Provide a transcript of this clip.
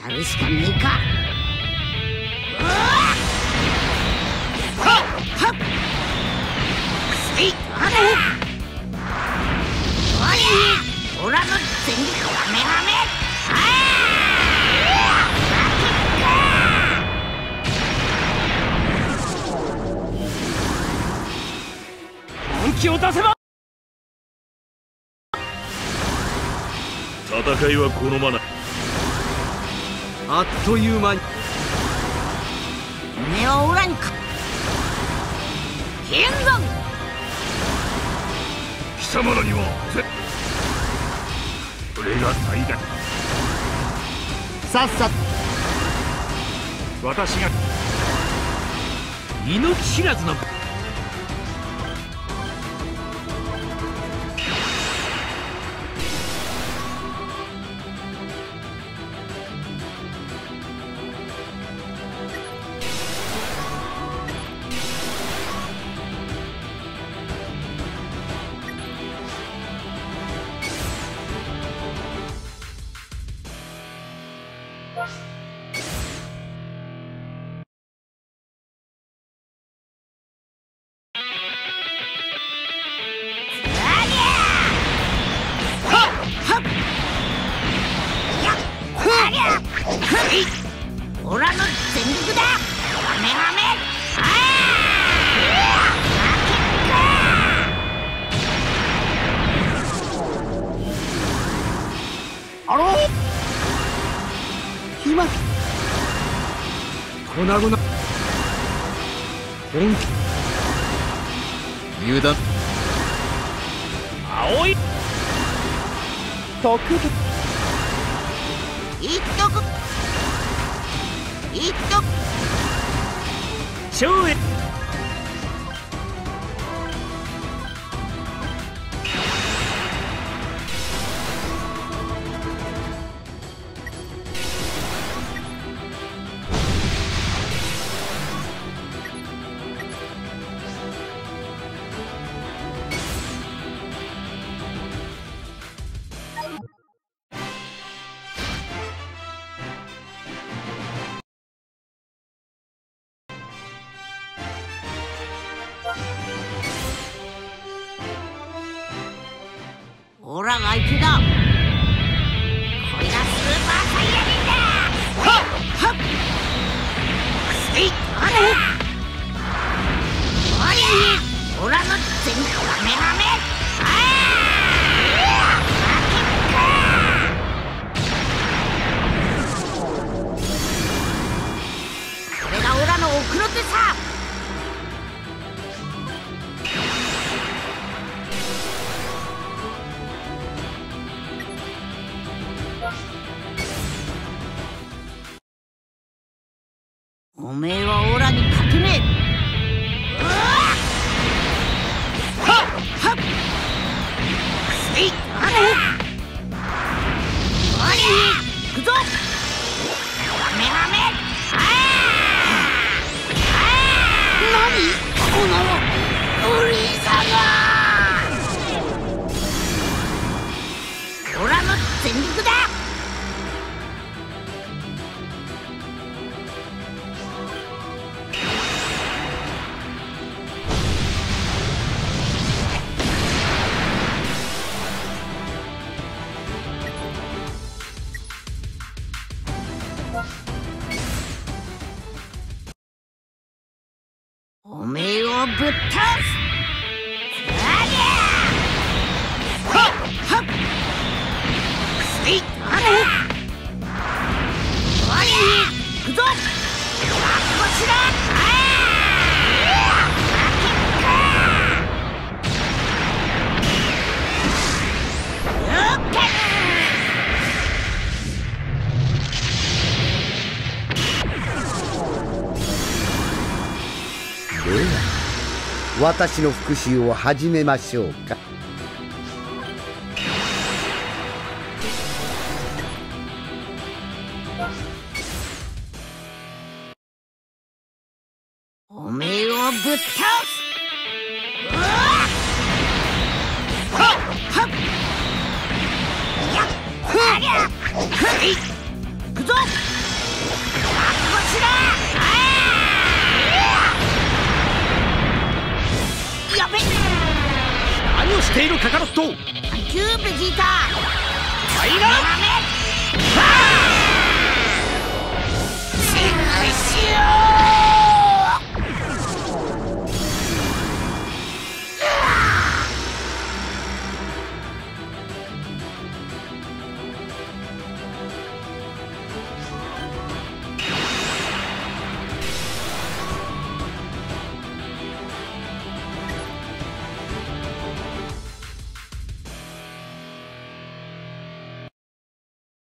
やるしかねえか。はっくせいあれおらの全力カメハメ本気を出せば戦いはこのままあっという間に目はおらんか剣山貴様らにはそれが最大さっさと私が命知らずのオラの全力だカメハメあろう今粉々本気油断青い特別言っとく言っとく超越オラが相手だこれがスーパーサイヤ人だはっはっくせいあれオラの全力カメハメこれがオラの奥の手さおめえはオラに勝てねえはっはっくせいあれ行くぞカメハメ何このうりさがオラの全力だおめえをぶっ倒すありゃはっはっくせいあれ行くぞこちらでは私の復讐を始めましょうか。 おめえをぶっ倒すはっはっいくぞているカカロット。 サンキューベジータ。 ファイナル